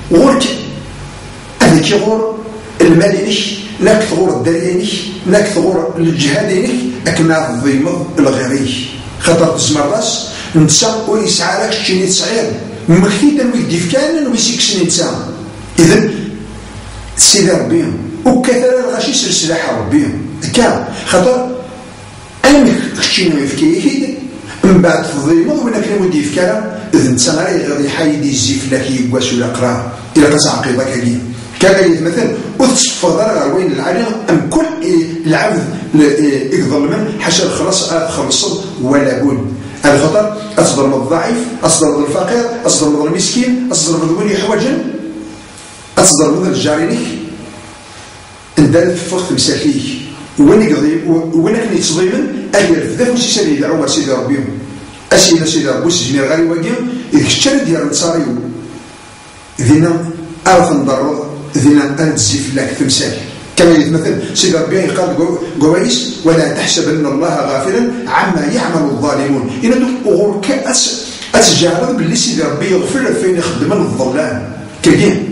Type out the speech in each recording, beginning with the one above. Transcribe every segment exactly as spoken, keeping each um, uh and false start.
غورك هذيك غور المالينك ناك ثغور الدريانك ناك ثغور الجهادينك أكنا الضيمض الغيري خاطر تزمر راس نتسا ويسعى لك شتيني تصعير مكتي تنوي كيف كان ويسيك شني نتسا إذن سيدي ربي وكثر الغاشي سلسلة ربي كان خاطر أنك شتيني يفكيه من بعد تضيمض وينك نودي يفكارا إذن نتسا غير يحايدي الزيف لك يقواس ولا قرا إلا قاس عقيدة كاين كان مثلا وتصفى ضرر وين العالم أم كل العبد يقضل من حشر خلاص خلص ولا بد الخطر أصدر من الضعيف أصدر من الفقير أصدر من المسكين أصدر من ذوي حوجا أصدر من الجارينك اندلت فوق مساكيك وين يقضي وين كان يتصديما أجر ذا فوسي سالي يدعو سيدي ربيهم أسينا سيدي ربي سجني غالي واقيم إذا اشترى ديال نصاريو ذينا أعرف نضرر ذينا أنتزيف لك تمثال كما يتمثل سيدي ربي قال قويس ولا تحسبن الله غافلا عما يعمل الظالمون إن دوك أغرك أتجارب باللي سيدي ربي يغفر فين يخدم الظلام كاين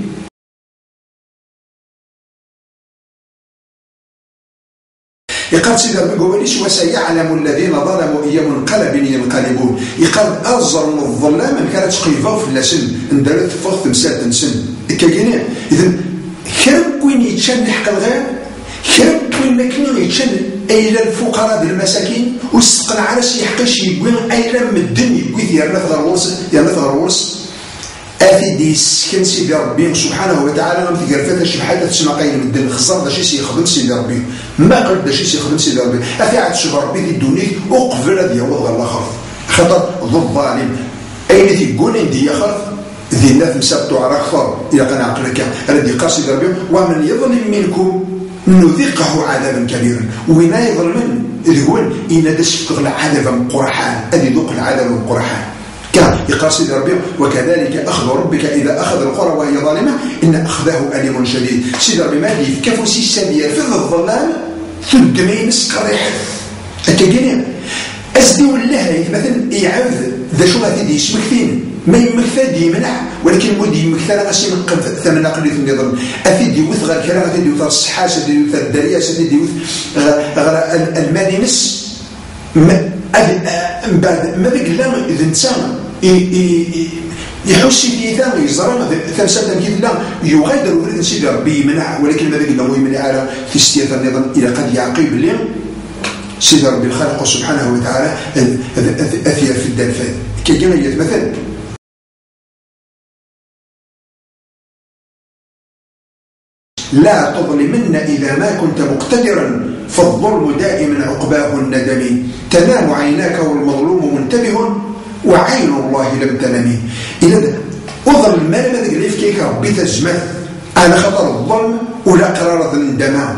يقال سيدي ربي قويس وسيعلم الذين ظلموا أي منقلب ينقلبون يقال أزر من الظلام من كانت قيفة في اللسن اندلت فوق تمثال تنسن كاين إذن كم وين يتشن حق الغير كم وين لكن يتشن أيلا الفقراء بالمساكين وسقنا على شي حقاش يقول أيلا من الدنيا يقول يرنا في الغرورس يرنا في الغرورس أفي دي سكن سيدي ربي سبحانه وتعالى ما في قرفات شبحات تسمع قايل من الدنيا خسر دا شي سيخدم سيدي ربي ما قلت دا شي سيخدم سيدي ربي أفي عاد شوف ربي في الدنيا وقفل هذه هو الله خرف خطر ذو الظالم أين تيقول عندي يا خرف ذي الناس مسابتوا على أكثر إذا كان عقلك الذي قاصد ربي ومن يظلم منكم نذيقه عذابا كبيرا وين يظلم يقول إن دشك العذاب قرحان أدي ذوق العذاب قرحان كان يقاصد ربي وكذلك أخذ ربك إذا أخذ القرى وهي ظالمة إن أخذه أليم شديد سيد ربي مالي كفوسي السبيل في الظلام ثلث مينس كريح أتجنين أسدي والله مثلا يعاود ذا شو غادي يسمك فين ما يمكثا ديمنع ولكن مودي يمكثا لا غاسي من ثمن قليل من النظام أفيد يوث غير الكلام أفيد يوث الصحاش أفيد يوث الدرياس أفيد يوث المادينس من بعد ما ذاك لا إذا إنسان يحوس في ثاني يزرع ثمسة كيف لا يغادر ولد سيدي ربي يمنع ولكن ما ذاك لا يمنع على في استياث النظام إلى قد يعقيب اليوم سيدي ربي الخالق سبحانه وتعالى أثير في الدلفات كي كما يتمثل لا تظلمن إذا ما كنت مقتدرا فالظلم دائما عقباه الندم تنام عيناك والمظلوم منتبه وعين الله لم تنم إذا أظلم ما لم ذلك كيك ربي تزمه على خطر الظلم ولا قرار الندم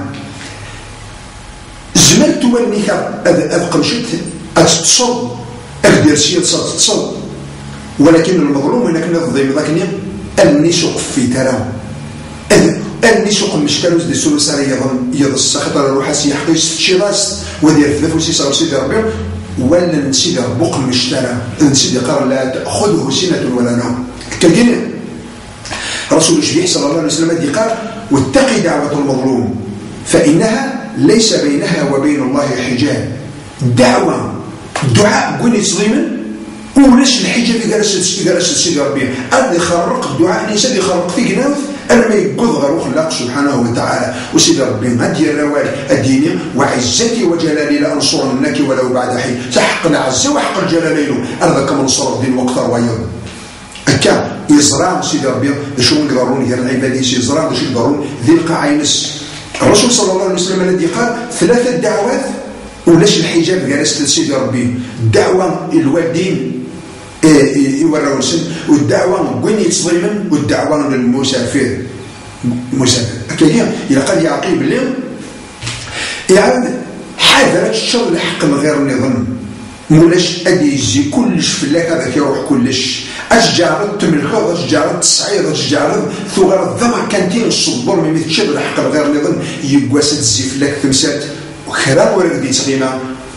زملت ولنك أبقى مشيت أتصد أقدر شيء تصد ولكن المظلوم هناك نظلم ذاك أني سوق في ترى أني سوق مشكلة دي سلسلة يظن يضس خطر الروح سيحقي شراس ودير ثلاث صار سيدي ربي ولا نسيد بوق المشترى نسيد قال لا تأخذه سنة ولا نوم كالجنة رسول الشبيه صلى الله عليه وسلم قال واتقي دعوة المظلوم فإنها ليس بينها وبين الله حجاب دعوة دعاء قولي صغيما وليش الحجاب جالس جالس سيدي ربي أرد يخرق الدعاء الإنسان يخرق في جناوث أنا ما يقض غير خلاق سبحانه وتعالى وسيدي ربي هدي الروال الديني وعزتي وجلالي لأنصرنك ولو بعد حين تحق العزة وحق الجلالين أرضك منصر الدين واكثر ويض أكا يزرع سيدي ربي شو يقدرون هي العبادة يزرع شو يقدرون ذي القعينس الرسول صلى الله عليه وسلم الذي قال ثلاثة دعوات ولاش الحجاب جالس سيدي ربي الدعوة الوالدين يوراو السن والدعوة وين يتصدمن والدعوة للمسافر مسافر كاين إلا قال يعقيب اليوم يعاود حذرت الشر الحق من غير النظام مولاش أدي يجي كلش فلاك هذاك يروح كلش أشجار تملكه أشجار تصعيد أشجار ثغر الضمع كانتين الصبر من مثل الحق من غير النظام يقواس تزيف لك تمسات وخيران ورد دي تغيما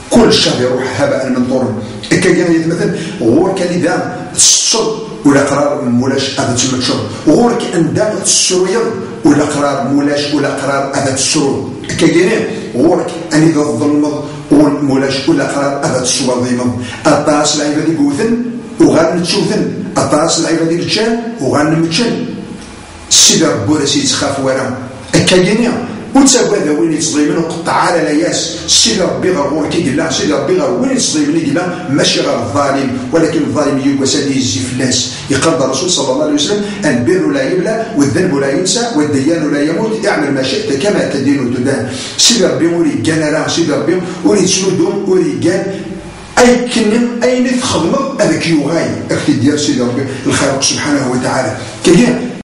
كل شهر يروح هباء منثورا. هكا كان مثلا غور كان اذا الشر ولا قرار مولاش هذا تسمى الشر، غور كان دا السرويض ولا قرار مولاش ولا قرار هذا السرور. هكا كان غور ان اذا الظلمض ومولاش ولا قرار هذا السوار ضيمض. الطاس العباد يقوثن وغان تشوفن، الطاس العباد يتشان وغان متشان. السيد ربي راه سيتخاف وراه. هكا كان وتسابوا هذا وين يتظلمن وقطع على لياس. السيد ربي غير كي قال له السيد ربي غير وين يتظلمن قال له ماشي غير الظالم، ولكن الظالم يوقس هذه يزي في الناس. يقال الرسول صلى الله عليه وسلم البر لا يبلى والذنب لا ينسى والديان لا يموت، اعمل ما شئت كما تدين وتدان. السيد ربي وري قال لا السيد ربي وري تسودهم وري قال اي كنم اين تخدم هذاك يوغاي اكتي ديال السيد ربي الخالق سبحانه وتعالى. كاين